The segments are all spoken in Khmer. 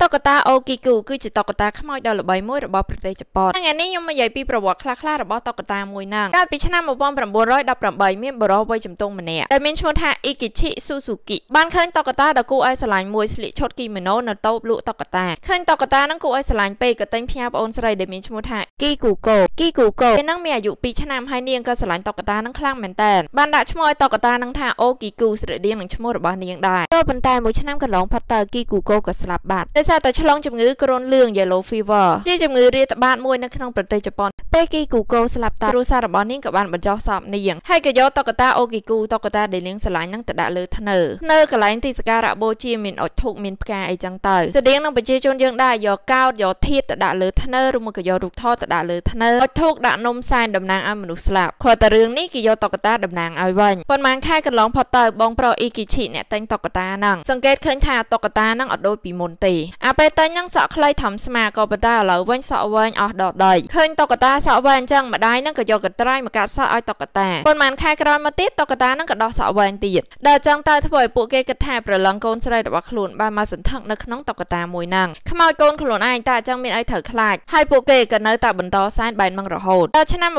តុក្កតាអូគីគូគឺជាតុក្កតាខ្មោចដ៏ល្បីមួយរបស់ប្រទេសជប៉ុនថ្ងៃនេះខ្ញុំនិយាយពីប្រវត្តិខ្លះៗរបស់តុក្កតាមួយហ្នឹងកាលពីឆ្នាំ1918មានបុរសវ័យជំទង់ម្នាក់ដែលមានឈ្មោះថាអ៊ីគីឈីស៊ូស៊ូគីបានឃើញតុក្កតាដ៏គួរឲ្យស្រឡាញ់មួយស្លៀកឈុតគីម៉ូណូនៅតូបលក់តុក្កតាឃើញតុក្កតាហ្នឹងគួរឲ្យស្រឡាញ់ពេកក៏ទិញផ្ញើប្អូនស្រីដែលមានឈ្មោះថាគីគូកូពេលហ្នឹងមានអាយុ2ឆ្នាំហើយនាងក៏ស្រឡាញ់តុក្កតាហ្នឹងខ្លាំងមែនតើបានដាក់ឈ្មោះឲ្យតុក្កតាហ្នឹងថាអូគីគូស្រដៀងនឹងឈ្មោះរបស់នាងដែរក៏ប៉ុន្តែមួយឆ្នាំកន្លងផុតទៅគីគូកូក៏ស្លាប់បាត់ដោយសារតែឆ្លងជំងឺគ្រុនលឿង Yellow Fever ជាជំងឺរាតត្បាតមួយនៅក្នុងប្រទេសជប៉ុនពេលគីគូកូស្លាប់តាគ្រួសាររបស់នាងក៏បានបញ្ចុះសពនាងហើយក៏យកតុក្កតាអូគីគូតុក្កតាដែលនាងស្រឡាញ់ហ្នឹងទៅដាក់លើធ្នើនៅកន្លែងទីសក្ការៈបូជាមានអុជធូបមានផ្កាអីចឹងទៅស្តៀងនឹងប្រជាជនយើងដែរយកកោតយកធាតុទៅដាក់លើធ្នើឬមួយក៏យករូបថតទៅដាក់លើធ្នើអុជធូបដាក់នំសែនតំណាងឲ្យមនុស្សស្លាប់ខុសតែរឿងនេះគេយកតុក្កតាតំណាងឲ្យវិញប៉ុន្មានខែកន្លងផុតទៅបងប្រុសអ៊ីគីឈីអ្នកតែងតុក្កតាហ្នឹងសង្កេតឃើញថាតុក្កតាហ្នឹងអត់ដូចពីមុនទេអាពេលតែងហ្នឹងសក់ខ្លីធំស្មាក៏ប៉ុន្តែឥឡូវវិញសក់វែងអស់ដដីឃើញតុក្កតាសក់វែងអញ្ចឹងម្ដាយហ្នឹងក៏យកកត្រៃមកកាត់សក់ឲ្យតុក្កតាប៉ុន្មានខែក្រោយមកទៀតតុក្កតាហ្នឹងក៏ដោះសក់វែងទៀតដែលអញ្ចឹងទៅធ្វើឲ្យពួកគេគិតថាប្រឡឹងកូនស្រីរបស់ខ្លួនបានមកសន្ធឹកនៅក្នុងតុក្កតាមួយហ្នឹងខ្មោចកូនខ្លួនឯងតែអញ្ចឹងមានអីត្រូវខ្លាចហើយពួកគេក៏នៅតែបន្តសែនបែនមករហូតដល់ឆ្នាំ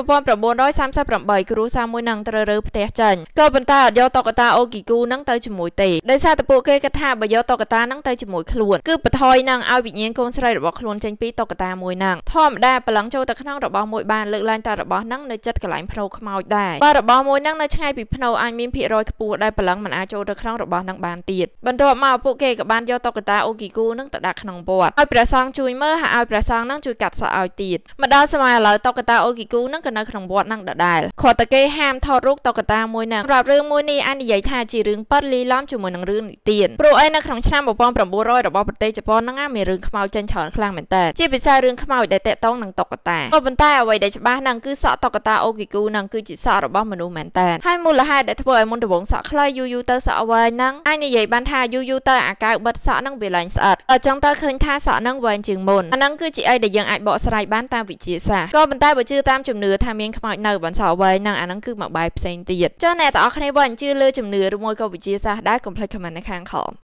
1938គ្រួសារមួយហ្នឹងត្រូវរើផ្ទះចេញក៏ប៉ុន្តែអត់យកតុក្កតាអូគីគូហ្នឹងទៅជាមួយទេដោយសារតែពួកគេគិតថាបើយកតុក្កតាហ្នឹងទៅជាមួយខ្លួនគឺបន្ថយនឹងឲ្យវិញ្ញាណកូនស្រីរបស់ខ្លួនចេញពីតុក្កតាមួយហ្នឹងធម្មតាប្រឡឹងចូលទៅក្នុងរបស់មួយបានលើកឡើងតែរបស់ហ្នឹងនៅចិត្តកន្លែងភ្នោខ្មោចដែរបើរបស់មួយហ្នឹងនៅឆ្ងាយពីភ្នោអាចមានភាគរយខ្ពស់ដែលប្រឡឹងមិនអាចចូលទៅក្នុងរបស់ហ្នឹងបានទៀតបន្ទាប់មកពួកគេក៏បានយកតុក្កតាអូគីគូហ្នឹងទៅដាក់ក្នុងវត្តឲ្យព្រះសង្ឃជួយមើលហើយឲ្យព្រះសង្ឃហ្នឹងជួយកាត់សក់ឲ្យទៀតមកដល់សម័យឥឡូវតុក្កតាអូគីគូហ្នឹងក៏នៅក្នុងវត្តហ្នឹងដដែលគ្រាន់តែគេហាមថតរូបតុក្កតាមួយហ្នឹងសម្រាប់រឿងមួយនេះអាចនិយាយថាជារឿងប៉ិតលីឡំជាមួយនឹងរឿងនិទានព្រោះអីនៅក្នុងឆ្នាំ1900របស់ប្រទេសជប៉ុនហ្នឹងមានរឿងខ្មោចចេញច្រើនខ្លាំងមែនតើជាពិសេសរឿងខ្មោចដែលតាក់ទងនឹងតុក្កតាក៏ប៉ុន្តែអ្វីដែលច្បាស់ហ្នឹងគឺសក់តុក្កតាអូគីគូហ្នឹងគឺជាសក់របស់មនុស្សមែនតើហើយមូលហេតុដែលធ្វើឲ្យមុនដំបូងសក់ខ្លីយូរទៅសក់វែងហ្នឹងអាចនិយាយបានថាយូរទៅអាកៅបិទសក់ហ្នឹងវាឡើងស្អិតអញ្ចឹងទៅឃើញថាសក់ហ្នឹងវែងជាងមុនអាហ្នឹងគឺជាអីដែលយើងអាចបកស្រាយបានតាមវិទ្យាសាស្ត្រក៏ប៉ុន្តែបើជឿតាមជំនឿថាមានខ្មោចនៅបន្សក់វែងហ្នឹងអាហ្នឹងគឺមួយបែបផ្សេងទៀតចុះអ្នកទាំងអស់គ្នាវិញជឿលើជំនឿឬមួយក៏វិទ្យាសាស្ត្រដែរកុំភ្លេចខមមិននៅខាងក្រោម